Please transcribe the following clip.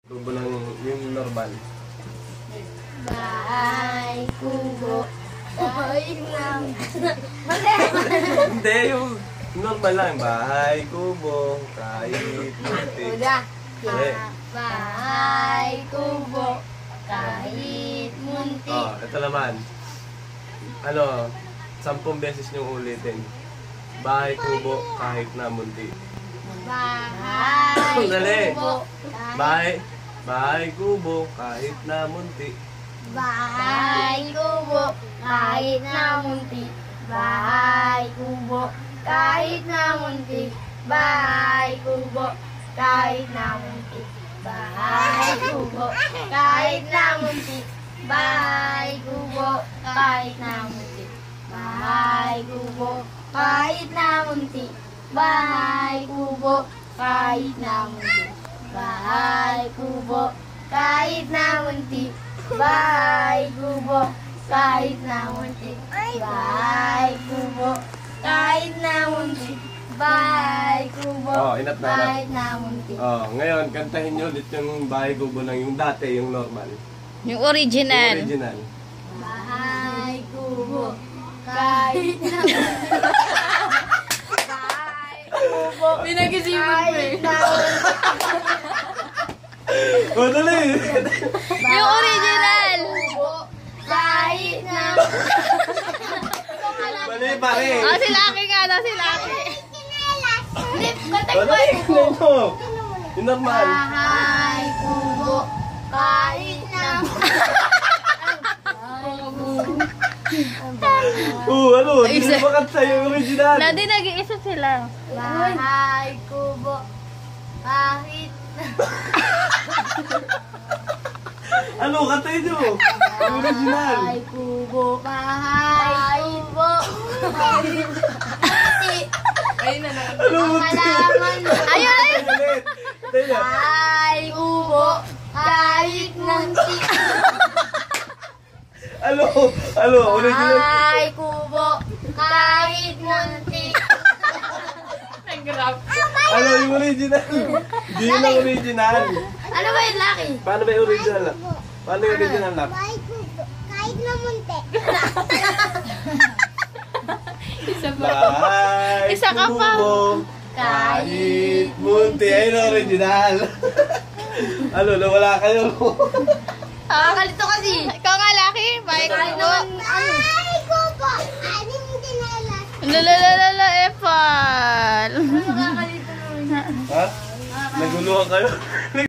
Kubo lang yung normal. Bahay, kubo, kahit lang. Hindi, yung normal lang. Bahay, kubo, kahit munti. Bahay, kubo, kahit munti. Oh, ito naman. Ano, 10 beses niyong ulitin. Bahay, kubo, kahit na munti. Bahay, Dali. kubo, Bahay, kubo, kahit na munti. bahay, kubo, kahit na munti. Bahay, kubo, kahit na munti. Bahay, kubo, kahit na munti. Bahay, kubo, kahit na munti. Bahay, kubo, kahit na munti. Bahay, kubo, kahit na munti. Bahay, kubo, kahit na munti. Bahay, kubo, kahit na munti. Bahay, kubo, kahit na munti. Bahay, kubo, kahit na munti. Bahay, kubo, Oh, enough na, kahit na munti. Oh, ngayon, kantahin niyo ulit yung bahay, kubo lang. Yung dati, yung normal. Yung original. Yung original. Bahay, kubo, kahit na munti. Bahay, kubo, Pinag-isipan mo eh. kahit na munti. Oh, dali! Yung original. Kubo, kahit na Mali, pare! Oh, si Lucky nga daw, si Lucky. Hindi, kantay Oh, ko dali! yung kubo. Ito! Yung normal. Bahay, kubo, kahit na Ano? Hindi Isa. mo makanta yung original. Dati nag-iisa sila. Bahay, kubo, kahit na Ano? Kantahin niyo! Yung original. Bahay, kubo, bahay, kubo, kahit Ano? ang halaman mo. Ayun, ayun. Ulit. Kantahin niyo. Bahay, kubo, kahit munti. Ano? Ano? Original. Bahay, kubo, kahit munti. Ano yung original? Hindi yun ang original. Ano ba yung Lucky? Paano ba yung original? Paano yung original lap? Bahay, kubo, kahit na munti. Bahay, Isa ka pa. kubo, kahit munti. Ayun ang original. Ano? Nawala kayo. Kalito kasi. Ikaw nga, Lucky. Bye, Kahit kubo. naman, ano? Bahay, kubo, kahit munti na lang. Lalalala, Epal. Nakakalito naman. Ha? Naguluhan kayo?